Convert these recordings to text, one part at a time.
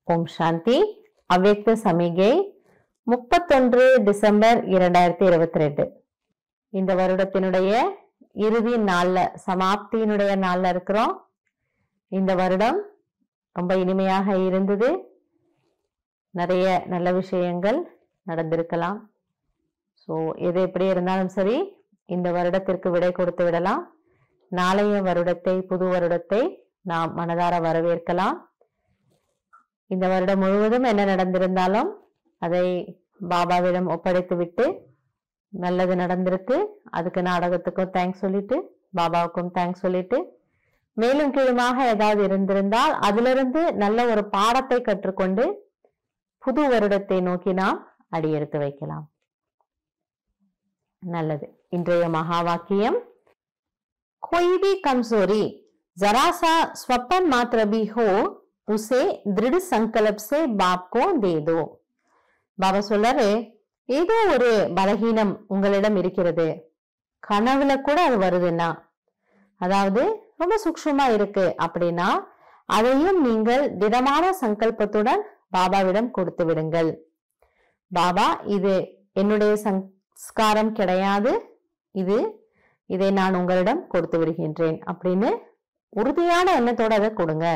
ஓம் சாந்தி. அவ்யக்த சமிகை 31 டிசம்பர் 2022. இந்த வருடத்தினுடைய இறுதி நாள்ல, சமாப்தியினுடைய நாள்ல இருக்கிறோம். இந்த வருடம் ரொம்ப இனிமையாக இருந்தது. நிறைய நல்ல விஷயங்கள் நடந்திருக்கலாம். ஸோ எது எப்படி இருந்தாலும் சரி, இந்த வருடத்திற்கு விடை கொடுத்து விடலாம். நாளைய வருடத்தை, புது வருடத்தை நாம் மனதார வரவேற்கலாம். இந்த வருடம் முழுவதும் என்ன நடந்திருந்தாலும் அதை பாபாவிடம் ஒப்படைத்து விட்டு, நல்லது நடந்திருக்கு, அதுக்கு நாடகத்துக்கும் தேங்க்ஸ் சொல்லிட்டு, பாபாவுக்கும் தேங்க்ஸ் சொல்லிட்டு, மேலும் கீழுமாக ஏதாவது இருந்திருந்தால் அதிலிருந்து நல்ல ஒரு பாடத்தை கற்றுக்கொண்டு புது வருடத்தை நோக்கி நாம் அடியெடுத்து வைக்கலாம். நல்லது. இன்றைய மகா வாக்கியம், कोई भी कमजोरी जरा सा स्वप्न मात्र भी हो उसे दृढ़ संकल्प से बाप को दे दो. பாபா சொல்றாரு, ஏதோ ஒரு பலகீனம் உங்களிடம் இருக்கிறது, கனவுல கூட அது வருதுன்னா, அதாவது ரொம்ப சூக்ஷ்மமா இருக்கு அப்படின்னா, அதையும் நீங்கள் திடமான சங்கல்பத்துடன் பாபாவிடம் கொடுத்து விடுங்கள். பாபா, இது என்னுடைய சம்ஸ்காரம் கிடையாது, இதை நான் உங்களிடம் கொடுத்து விடுகின்றேன் அப்படின்னு உறுதியான எண்ணத்தோட அதை கொடுங்க.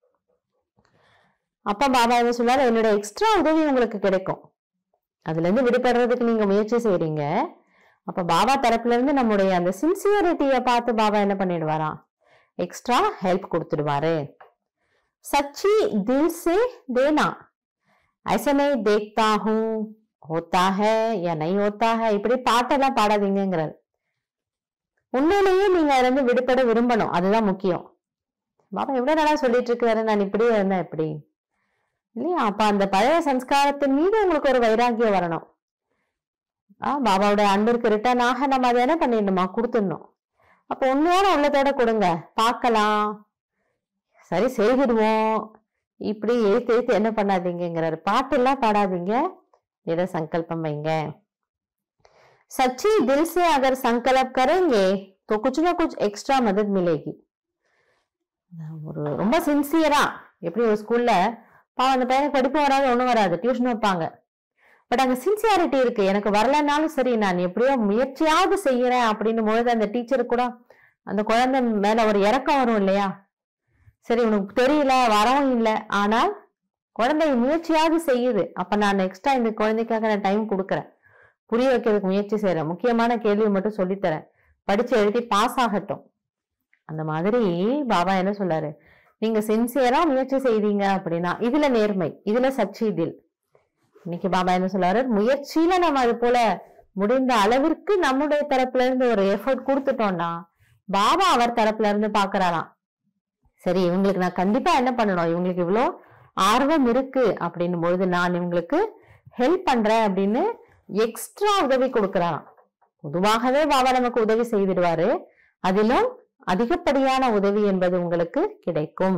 அப்ப பாபா என்ன சொல்றாரு, என்னுடைய எக்ஸ்ட்ரா உதவி உங்களுக்கு கிடைக்கும், அதுல இருந்து விடுபடுறதுக்கு நீங்க முயற்சி செய்றீங்க. அப்ப பாபா தரப்புல இருந்து நம்முடைய அந்த சின்சியரிட்டியை பார்த்து பாபா என்ன பண்ணிடுவாராம், எக்ஸ்ட்ரா ஹெல்ப் கொடுத்துடுவாரு. சச்சி தில் சே தேனா, ஐசா நஹீ தேக்தா ஹூ ஹோத்தா ஹை யா நஹீ ஹோத்தா ஹை, இப்படி பாட்டெல்லாம் பாடாதீங்கிறார். உண்மையிலேயே நீங்க அதுல இருந்து விடுபட விரும்பணும், அதுதான் முக்கியம். பாபா எவ்வளவு நாளா சொல்லிட்டு இருக்காரு, நான் இப்படியே இருந்தா எப்படி இல்லையா? அப்ப அந்த பழைய சம்ஸ்காரத்தின் மீது உங்களுக்கு ஒரு வைராக்கியம் வரணும். பாபாவோட அன்பிற்கு ரிட்டர்ன் ஆக நம்ம அதை என்ன பண்ணிடணுமா, கொடுத்துடணும். அப்ப உண்மையான உள்ளத்தோட கொடுங்க, பார்க்கலாம், சரி செய்திடுவோம், இப்படி எழுத்து என்ன பண்ணாதீங்கிறாரு. பாட்டு எல்லாம் பாடாதீங்க, திட சங்கல்பம் வைங்க. सच्ची दिल से अगर संकल्प करेंगे तो कुछ ना कुछ एक्स्ट्रा मदद मिलेगी. ஒரு ரொம்ப சின்சியரா, எப்படி ஒரு ஸ்கூல்ல அந்த பையனுக்கு படிப்பு வராது, ஒண்ணும் வராது, டியூஷன் வைப்பாங்க. பட் அங்க சின்சியாரிட்டி இருக்கு, எனக்கு வரலனாலும் சரி நான் எப்படியோ முயற்சியாவது செய்யறேன் அப்படின்னு பொழுது அந்த டீச்சர் கூட அந்த குழந்தை மேல ஒரு இறக்கம் வரும் இல்லையா? சரி உனக்கு தெரியல, வரவும் இல்லை, ஆனால் குழந்தை முயற்சியாவது செய்யுது, அப்ப நான் எக்ஸ்ட்ரா இந்த குழந்தைக்காக நான் டைம் கொடுக்குறேன், புரிய வைக்கிறதுக்கு முயற்சி செய்யறேன், முக்கியமான கேள்வி மட்டும் சொல்லித்தரேன், படிச்சு எழுதி பாஸ் ஆகட்டும். அந்த மாதிரி பாபா என்ன சொல்றாரு, நீங்க சின்சியரா முயற்சி செய்தீங்க அப்படின்னா இதுல நேர்மை, இதுல சச்சி தில். இன்னைக்கு பாபா என்ன சொல்றாரு, முயற்சியில நம்ம அது போல முடிந்த அளவிற்கு நம்முடைய தரப்புல இருந்து ஒரு எஃபர்ட் கொடுத்துட்டோம்னா பாபா அவர் தரப்புல இருந்து பாக்குறாராம், சரி இவங்களுக்கு நான் கண்டிப்பா என்ன பண்ணணும், இவங்களுக்கு இவ்வளோ ஆர்வம் இருக்கு அப்படின்னும் பொழுது நான் இவங்களுக்கு ஹெல்ப் பண்றேன் அப்படின்னு எக்ஸ்ட்ரா உதவி கொடுக்கிறாராம். பொதுவாகவே பாபா நமக்கு உதவி செய்திடுவாரு, அதிலும் அதிகப்படியான உதவி என்பது உங்களுக்கு கிடைக்கும்.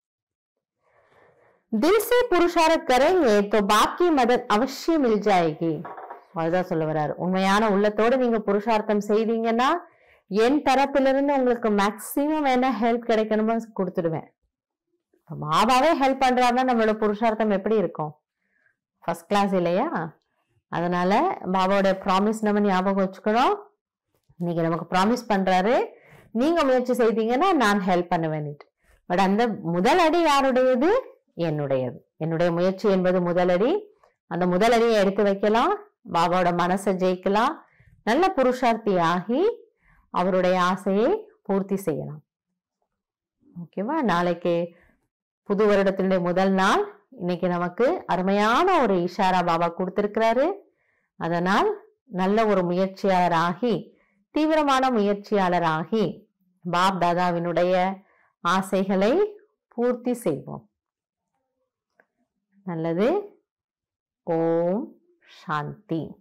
दिल से पुरुषार्थ करेंगे तो बाप की मदद अवश्य मिल जाएगी. அதுதான் சொல்ல வர்றாரு. உண்மையான உள்ளத்தோடு நீங்க புருஷார்த்தம் செய்தீங்கன்னா என் தரப்பிலிருந்து உங்களுக்கு மேக்சிமம் என்ன ஹெல்ப் கிடைக்கணுமோ கொடுத்துடுவேன். பாபாவே ஹெல்ப் பண்றாருன்னா நம்மளோட புருஷார்த்தம் எப்படி இருக்கும், ஃபர்ஸ்ட் கிளாஸ் இல்லையா? அதனால பாபாவோட ப்ராமிஸ் நம்ம ஞாபகம் வச்சுக்கணும். இன்னைக்கு நமக்கு ப்ராமிஸ் பண்றாரு, நீங்க முயற்சி செய்தீங்கன்னா நான் ஹெல்ப் பண்ணுவேன். பட் அந்த முதல் அடி யாருடையது? என்னுடையது. என்னுடைய முயற்சி என்பது முதலடி. அந்த முதலடியை எடுத்து வைக்கலாம், பாபாவோட மனசை ஜெயிக்கலாம், நல்ல புருஷார்த்தி ஆகி அவருடைய ஆசையை பூர்த்தி செய்யலாம். ஓகேவா? நாளைக்கு புது வருடத்தினுடைய முதல் நாள். இன்னைக்கு நமக்கு அருமையான ஒரு இஷாரா பாபா கொடுத்திருக்கிறாரு. அதனால் நல்ல ஒரு முயற்சியாளராகி, தீவிரமான முயற்சியாளராகி பாப் தாதாவினுடைய ஆசைகளை பூர்த்தி செய்வோம். நல்லது. ஓம் சாந்தி.